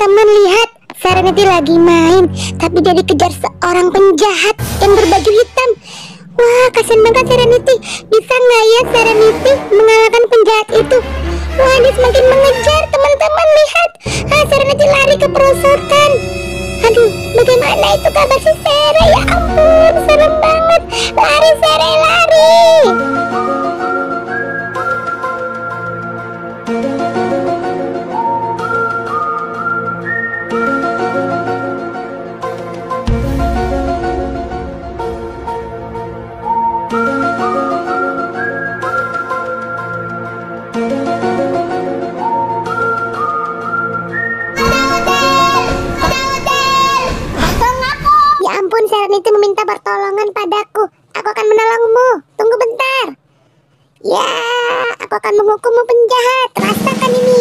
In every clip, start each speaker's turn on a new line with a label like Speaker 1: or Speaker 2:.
Speaker 1: Teman-teman lihat, Serenity lagi main, tapi dia dikejar seorang penjahat yang berbaju hitam. Wah, kasian banget Serenity. Bisa nggak ya Serenity mengalahkan penjahat itu? Wah, dia semakin mengejar. Teman-teman lihat, Serenity lari ke perosotan. Aduh, bagaimana itu kabar si Sere? Ya ampun, serem banget. Lari Sere, lari. Serenity meminta pertolongan padaku. Aku akan menolongmu. Tunggu bentar. Ya, aku akan menghukummu penjahat. Rasakan ini.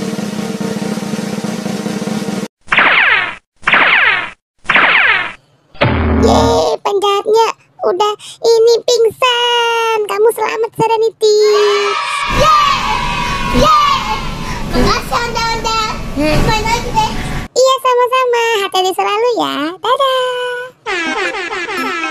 Speaker 1: Yeay, penjahatnya udah ini pingsan. Kamu selamat Serenity. Yeay, yeay. Makasih Onda-Onda. Main lagi deh. Iya, sama-sama. Hati-hati selalu ya. Dadah.